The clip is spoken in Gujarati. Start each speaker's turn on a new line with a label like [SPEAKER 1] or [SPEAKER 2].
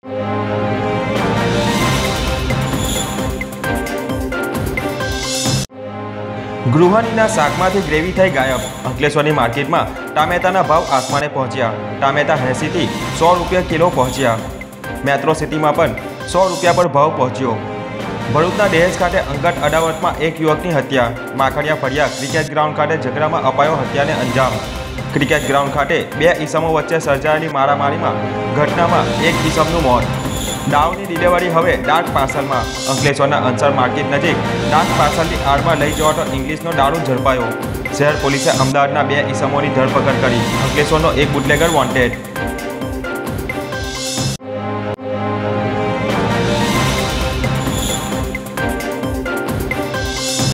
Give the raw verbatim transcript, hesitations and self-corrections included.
[SPEAKER 1] ગૃહિણીના શાકમાંથી ગ્રેવી થઈ ગાયબ। અંકલેશ્વરની માર્કેટમાં ટામેટાના ભાવ આસમાને પહોંચ્યા। ટામેટા એંસીથી સો રૂપિયા કિલો પહોંચ્યા। મેટ્રો સિટીમાં પણ સો રૂપિયા પર ભાવ પહોંચ્યો। ભરૂચના દહેજ ખાતે અંગત અદાવતમાં એક યુવકની હત્યા। માખણિયા ફળિયા ક્રિકેટ ગ્રાઉન્ડ ખાતે ઝઘડામાં અપાયો હત્યાને અંજામ। ક્રિકેટ ગ્રાઉન્ડ ખાતે બે ઈસમો વચ્ચે સર્જાયેલી મારામારીમાં ઘટનામાં એક ઈસમનું મોત। દારૂની ડિલિવરી હવે ડાર્ક પાર્સલમાં। અંકલેશ્વરના અંસર માર્કેટ નજીક ડાર્ક પાર્સલની આડમાં લઈ જવાતો ઇંગ્લિશનો દારૂ ઝડપાયો। શહેર પોલીસે અમદાવાદના બે ઈસમોની ધરપકડ કરી। અંકલેશ્વરનો એક બુટલેગર વોન્ટેડ।